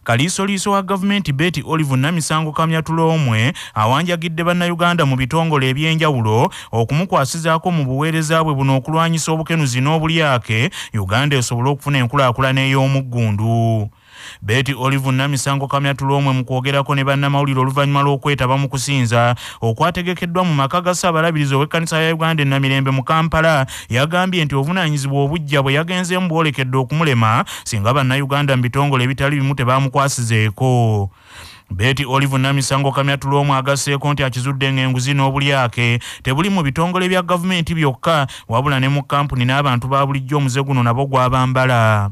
Kalisoliso wa gavumenti Betty Olive Namisango Kamyatulomwe awanjagidde Banayuganda mu bitongole ebyenjawulo okumukwasizaako mu buweereza bwe buno okulwanyisa obukenuzi n'obulyake Uganda esobole okufuna enkulaakulana ey'omuggundu. Betty Olive Namisango Kamyatulomwe mu kwogerako ne bannamawulire oluvannyuma lw'okwetaba mu kusinza okwategekeddwa mu maka ga Ssaabalabirizi ow'ekkanisa ya Uganda Namirembe mu Kampala yagambye nti obuvunaanyizibwa obujja bwe yagenzeemu bwolekedde okumulema singa bannayuganda mu bitongole ebitali bimu tebaamukwasizeeko. Betty Olive Namisango Kamyatulomwe agasseeko nti akizudde ng'enguzi n'obulyake tebuli mu bitongole bya gavumenti byokka wabula ne mu kampuni n'abantu ba bulijjo omuze guno nabo gw'abambala.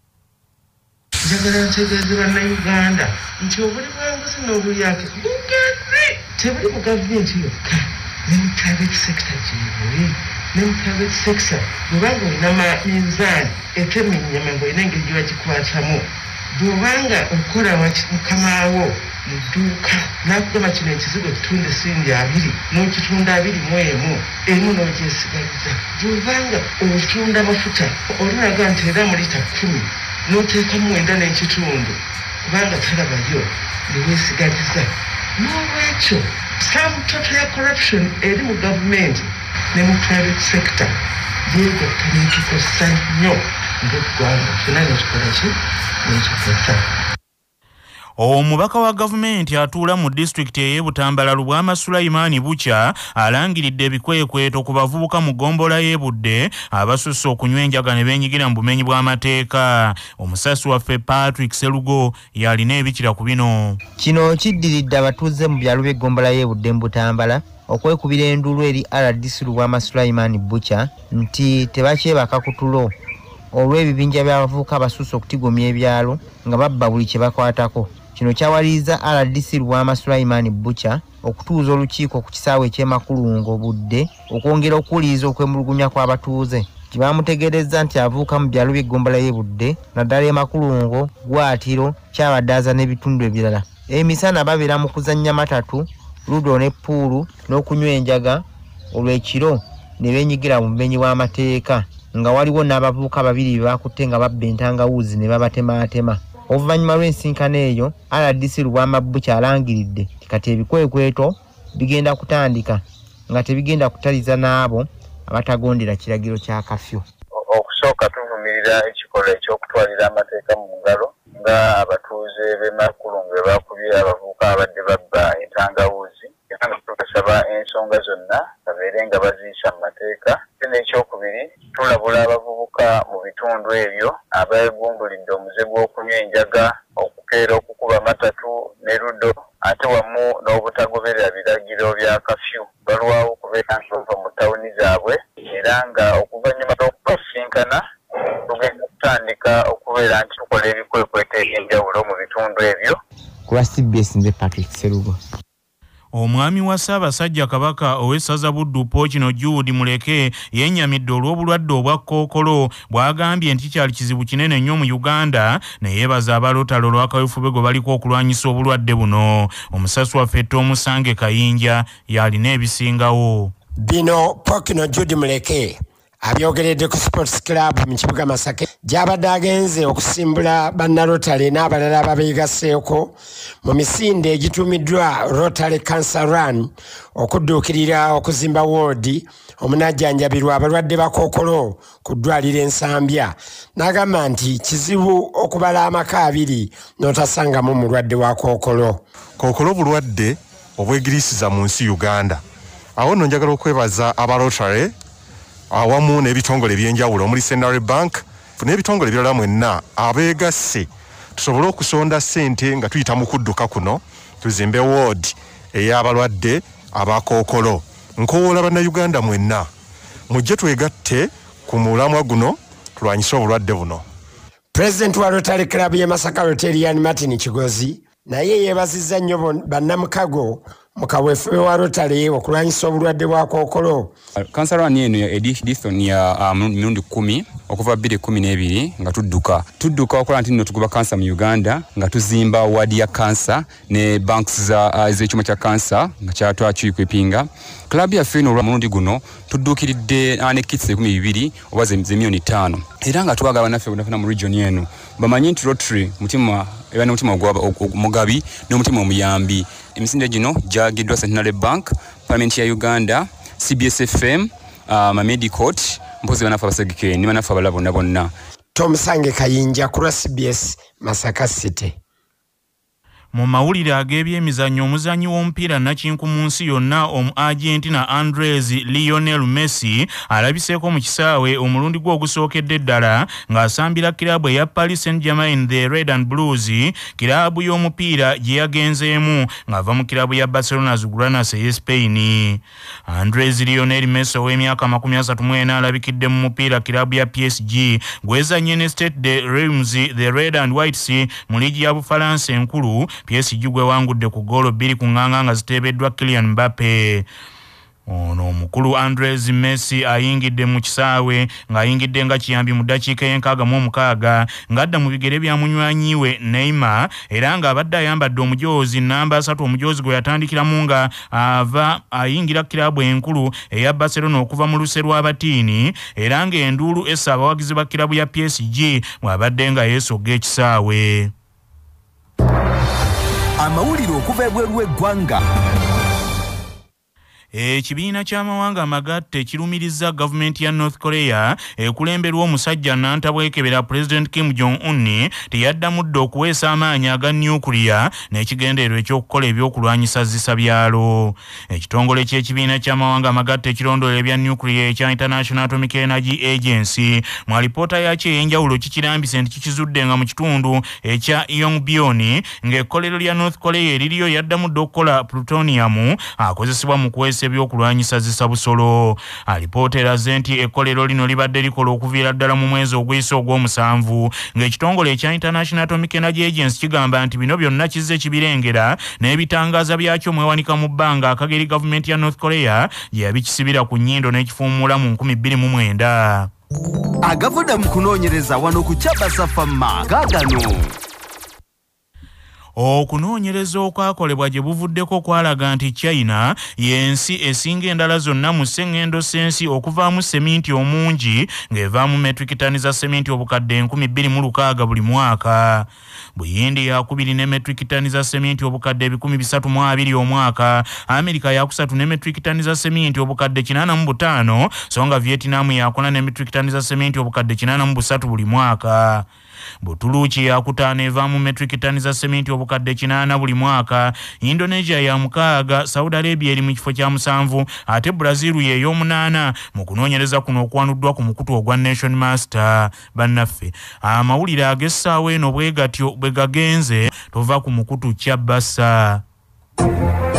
Njagala ntegeeze bannayuganda nti obuli bw'enguzi n'obulyake bugenze tebuli mu gavumenti yokka ne mu private sector gyebuli ne mu private sector bw'obanga olina minzaani etema ennyama ng'olina engeri gye bagikwatamu bw'obanga okola mukamaawo mu dduuka n'akugamba kino ekizigo kitunda esindi 2 n'okitunda 21 emu n'ogyesigaliza bw'obanga otunda amafuta olinaga nti era mu lita 10 n'oteekamu 9 n'ekitundu kubanga talabayo ne weesigaliza n'olwekyo samutoto ya corruption eri mu gavumenti ne mu private sector yeegatta n'ekikosa nnyo ng'eggwanga fena nekikola ki n'ekikosa. Omubaka wa gavumenti atuula mu disitulikiti ey'e Butambala Lubwama Sulaiman Bucha alangiridde ebikwekweto ku bavubuka mu ggombolola y'e Budde abasusse okunywa enjaga ne beenyigira mu bumenyi bw'amateeka. Omusasi waffe Patrick Serugo yalina ebikira ku bino. Kino kiddiridde abatuuze mu byalo by'eggombolola y'e Budde mu Butambala okwekubira enduulu eri RDC Lubwama Sulaiman Bucha nti tebakyebaka ku tulo olw'ebibinja by'abavubuka abasusse okutigomya ebyalo nga babba buli kye bakwatako. Kino kyawaliza RDC Lubwama Sulaiman Bucha okutuuza olukiiko ku kisaawe ky'Emakulungo Budde okwongera okuwuliriza okwemulugunya kw'abatuuze. Kibamutegeerezza nti avuuka mu byalo by'eggombolola y'e Budde naddala Emakulungo, Gwatiro, Kyabaddaza n'ebitundu ebirala. Emisana babeera mu kuzannya matatu, ludo ne puulu n'okunywa enjaga olw'ekiro ne beenyigira mu bumenyi bw'amateeka nga waliwo n'abavubuka 2 bakutte nga babba entangawuuzi ne babatemaatema. Oluvannyuma lw'ensinkano eyo RDC Lubwama Bucha alangiridde kati ebikwekweto bigenda kutandika nga tebigenda kutaliza n'abo abatagondera kiragiro kya kafyu. Okusooka tuvumirira ekikolwa eky'okutwalira amateeka mu ngalo nga abatuuze b'Emakulungo bakubye abavubuka abadde babba entangawuuzi era nga tugasaba ensonga zonna babeere nga baziisa mu mateeka. N'ekyokubiri tulabula abavubuka mu bitundu ebyo abeegumbulidde omuze gw'okunywa enjaga, okukeera okukuba matatu ne ludo ate wamu n'obutagoberera biragiro bya kafyu balwawo okubeera nga bava mu tawuni zaabwe era nga okuvannyuma l'okubasinkana tugenda kutandika okubeera nti tukola ebikwekweto eby'enjawulo mu bitundu ebyo. Kuba CBS nze Patrick Serugo. Omwami wa Ssaabasajja Kabaka ow'essaza Buddu Pookino Jude Muleke yennyamidde olw'obulwadde obwa Kkookolo bw'agambye nti kyali kizibu kinene nnyo mu Uganda ne yeebaza abalotalo olw'akaweefube gwe baliko okulwanyisa obulwadde buno. Omusasi waffe Omusange Kayinja yalina ebisingawo. Bino Pookino Jude Muleke abyogeredde ku Sports Club mu kibuga Masaka gy'abadde agenze okusimbula bannarotale n'abalala ababeegasseeko mu misinde egitumiddwa Rotary Cancer Run okudduukirira okuzimba woodi omunajjanjabirwa abalwadde ba Kkookolo ku ddwaliro Nsambya. N'agamba nti kizibu okubala amaka 2 n'otasangamu mulwadde wa Kkookolo. Kkookolo bulwadde obwegirisiza mu nsi Uganda. Awo nno njagala okwebaza abalotale awamu n'ebitongole ebyenjawulo omuli Central Bank n'ebitongole ebirala mwenna abeegasse tusobole okusonda ssente nga tuyita mu kudduka kuno tuzimbe woodi ey'abalwadde aba Kkookolo. Nkowoola bannayuganda mwenna mujje twegatte ku mulamwa guno tulwanyise obulwadde buno. President wa Rotary Club y'e Masaka Rotarian Martin Kigozi naye yeebazizza nnyo bannamukago mu kaweefube wa Rotary okulwanyisa obulwadde bwa Kkookolo. Cancer Run eno edition ya mirundi 10 okuva 2012 nga tudduka okola nti nno tugoba cancer mu Uganda nga tuzimba wadi ya cancer ne banks z'ekyuma kya cancer nga kyatwakikwepinga. Club yaffe eno olwa mulundi guno tudduukiridde ne kits 12 oba ze milioni 5 era nga twaga banaffe bunafuna mu region yenu bamanyi nti Rotary mutima era n'omutima omugabi n'omutima omuyambi emisinde gino gyagiddwa Centenary Bank Parliament ya Uganda CBS FM Medicot mpozi banaffe abasegike ni banaffe abalala bonna Tom Sange Kayinja ku CBS Masaka City. Mu mawulire ag'ebyemizannyo omuzannyi w'omupiira nakinku mu nsi yonna omu Argentina Andres Lionel Messi alabiseeko Mukisawe omulundi gwe ogusookedde ddala ng'asambira kiraabu eya Paris Saint-Germain the Red and Blues kiraabu y'omupiira gye yagenzeemu ng'ava mu kiraabu ya Barcelona Azulgranas ey'e Spain. Andres Lionel Messi ow'emyaka 34 alabikidde mu mupiira kiraabu ya PSG gwezannye ne Stade de Reims the Red and Whites mu liigi ya Bufalansa enkulu PSG gwe wangudde ku goolo 2 ku nganga nga ziteebeddwa Kylian Mbappe. Ono omukulu Andres Messi ayingidde mu kisaawe ng'ayingidde nga kiyambi mu ddakiika y'enkaaga ng'adda mu bigere bya munywanyiwe Neymar era ng'abadde ayambadde omujoozi namba 3 omujoozi gwe yatandikiramu nga ava ayingira kiraabu enkulu eya Barcelona okuva mu luse lw'abatiini era ng'enduulu essa abawagizi ba kiraabu ya PSG bw'abadde nga yeesogga ekisaawe. Amawulire okuva ebweru w'eggwanga. Ekibiina ky'amawanga amagatte kirumiriza gavumenti ya North Korea ekulemberwa omusajja nantabwekebera President Kim Jong-un teyaddamudde okuweesa amaanyi aga nuclear n'ekigendererwa ekyokukola ebyokulwanyisa zisa byalo. Ekitongole ky'ekibiina ky'amawanga amagatte ekirondoola ebya nuclear ekya International Atomic Energy Agency mu alipoota yakyo ey'enjawulo kikirambise nti kikizudde nga mu kitundu ekya Yongbyon ng'ekkolero lya North Korea eririyo yaddamudde okukola plutonium akozesebwa mu kuweesa ebyokulwanyisa zisa busolo. Alipoota eraze nti ekkolero lino libadde likola okuviira ddala mu mwezi oguyise ogw'omusanvu ng'ekitongole ekya International Atomic Energy Agency kigamba nti bino byonna kizze kibirengera n'ebitangaaza byakyo mwewanika mu bbanga akageri gavumenti ya North Korea gye yabikisibira ku nnyindo n'ekifuumula mu 2029. Agavudde mu kunoonyereza wano ku Kyabasa Famma gaagano. Okunoonyereza okwakolebwa gye buvuddeko kwalaga nti China y'ensi esinga endala zonna mu sseŋŋendo ssensi okuvaamu seminti omungi ng'evaamu metric tani za seminti obukadde 2,600 buli mwaka. Buyindi yakubiri ne metric tani za seminti obukadde 320 omwaka. Amerika yakusatu ne metric tani za seminti obukadde 85 so nga Vietnam yakuna ne metric tani za seminti obukadde 83 buli mwaka. Butuluki yakutaana evaamu metric tani za seminti obukadde 80 buli mwaka. Indonesia ya 6, Saudi Arabia eri mu kifo kya 7 ate Brazil ye y'omunaana mu kunoonyereza kuno okwanuddwa ku mukutu ogwa Nation Master. Bannaffe amawulire ag'essaawa eno bwe gatyo bwe gagenze tova ku mukutu Kyabasa.